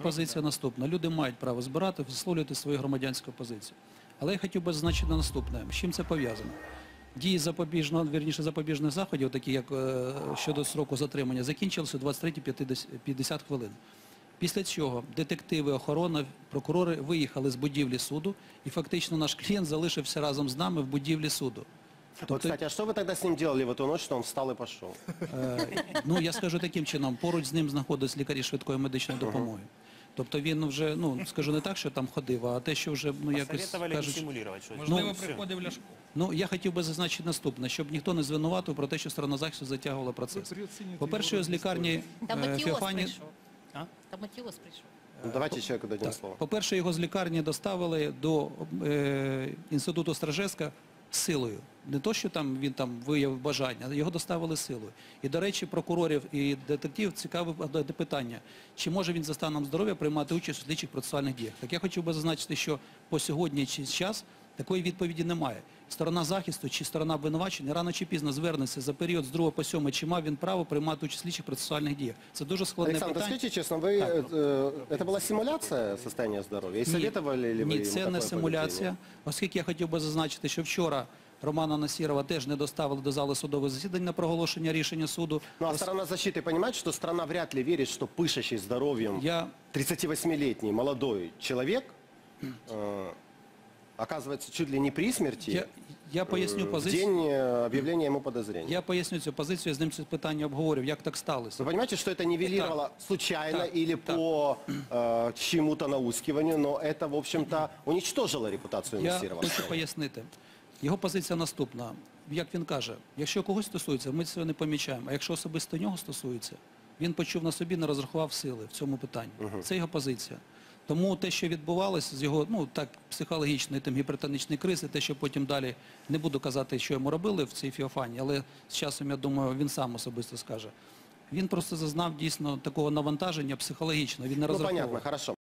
позиція наступна. Люди мають право збирати, висловлювати свою громадянську позицію. Але я хотів би зазначити наступне. З чим це пов'язано? Дії запобіжних заходів, такі як щодо строку затримання, закінчилися о 23:50 хвилин. Після цього детективи, охорона, прокурори виїхали з будівлі суду, і фактично наш клієнт залишився разом з нами в будівлі суду. Вот, кстати, а что вы тогда с ним делали в эту ночь, что он встал и пошел? Ну, я скажу таким чином, поруч з ним знаходились лікарі швидкої медичної допомоги. Тобто він вже, скажу не так, що там ходив, а те, що вже, якось, Посоветовали кажуть... симулировать что-то. Можливо, приходив Ляшко. Я хотів би зазначити наступне, щоб ніхто не звинуватив про те, що сторона захисту затягувала процес. По-перше, з лікарні Там Матіос Феофані... прийшов. Там Матіос прийшов. Ну, давайте человеку дадим слово. По-перше, його з лікарні доставили до інституту Стражевська силою. Не то, що там він виявив бажання, а його доставили силою. І, до речі, прокурорів і детективів цікаве питання, чи може він за станом здоров'я приймати участь у слідчих процесуальних діях. Так я хотів би зазначити, що по сьогоднішній час такої відповіді немає. Сторона захисту чи сторона обвинувачення рано чи пізно звернеться за період з 2 по 7, чи мав він право приймати участь у слідчих процесуальних діях. Це дуже складне Александр, питання. скажите честно, это была симуляция состояния здоровья? И советовали ли вы Ні, ему це такое не поведение? симуляція, оскільки я хотів би зазначити, що вчора Романа Насірова теж не доставили до зали судових засідань на проголошення рішення суду. Ну а сторона защиты понимает, что страна вряд ли верит, что пышащий здоровьем 38-летний молодой человек оказывается чуть ли не при смерти Я поясню в позицію. день объявления ему подозрения. Я поясню цю позицію, я з ним це питання обговорив, як так сталося. Вы понимаете, что это нивелировало случайно или по чему-то наускиванию, но это, в общем-то, уничтожило репутацию Я Насирова. хочу пояснити. Його позиція наступна. Як він каже, якщо когось стосується, ми цього не помічаємо, а якщо особисто нього стосується, він почув на собі, не розрахував сили в цьому питанні. Це його позиція. Тому те, що відбувалося з його, психологічної, гіпертонічної кризи, те, що потім далі, не буду казати, що йому робили в цій Феофані, але з часом, я думаю, він сам особисто скаже. Він просто зазнав дійсно такого навантаження психологічного, він не розраховував. Ну, понятно, хорошо.